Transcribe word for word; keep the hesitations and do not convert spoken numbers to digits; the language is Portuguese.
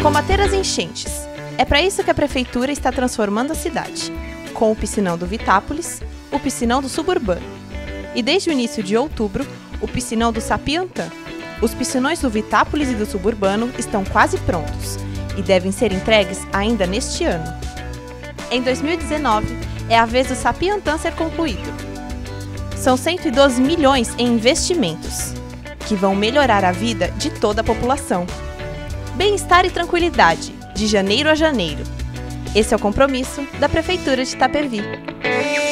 Combater as enchentes. É para isso que a Prefeitura está transformando a cidade, com o piscinão do Vitápolis, o piscinão do Suburbano. E desde o início de outubro, o piscinão do Sapiantã. Os piscinões do Vitápolis e do Suburbano estão quase prontos e devem ser entregues ainda neste ano. Em dois mil e dezenove, é a vez do Sapiantã ser concluído. São cento e doze milhões em investimentos, que vão melhorar a vida de toda a população. Bem-estar e tranquilidade, de janeiro a janeiro. Esse é o compromisso da Prefeitura de Itapevi.